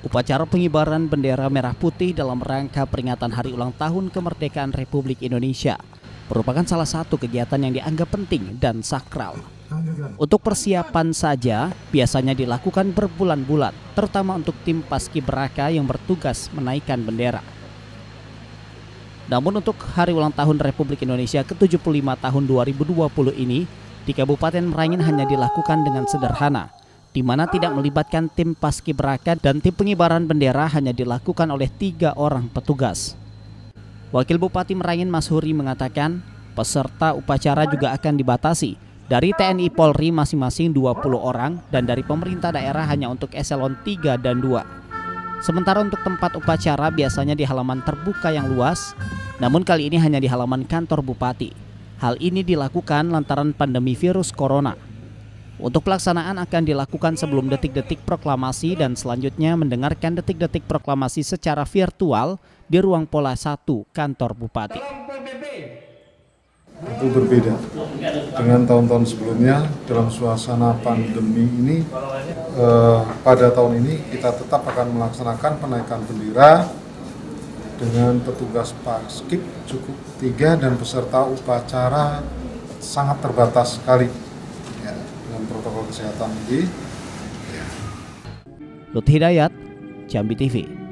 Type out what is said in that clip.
Upacara pengibaran bendera merah putih dalam rangka peringatan Hari Ulang Tahun Kemerdekaan Republik Indonesia merupakan salah satu kegiatan yang dianggap penting dan sakral. Untuk persiapan saja biasanya dilakukan berbulan-bulan, terutama untuk tim paskibraka yang bertugas menaikkan bendera. Namun untuk Hari Ulang Tahun Republik Indonesia ke-75 tahun 2020 ini, di Kabupaten Merangin hanya dilakukan dengan sederhana, di mana tidak melibatkan tim paskibraka dan tim pengibaran bendera hanya dilakukan oleh 3 orang petugas. Wakil Bupati Merangin Mas Huri mengatakan, peserta upacara juga akan dibatasi dari TNI Polri masing-masing 20 orang dan dari pemerintah daerah hanya untuk eselon 3 dan 2. Sementara untuk tempat upacara biasanya di halaman terbuka yang luas, namun kali ini hanya di halaman kantor Bupati. Hal ini dilakukan lantaran pandemi virus corona. Untuk pelaksanaan akan dilakukan sebelum detik-detik proklamasi dan selanjutnya mendengarkan detik-detik proklamasi secara virtual di ruang Pola 1 kantor Bupati. Itu berbeda dengan tahun-tahun sebelumnya. Dalam suasana pandemi ini, pada tahun ini kita tetap akan melaksanakan penaikan bendera dengan petugas paskib cukup 3 dan peserta upacara sangat terbatas sekali ya, dengan protokol kesehatan ini. Lut Hidayat, Jambi TV.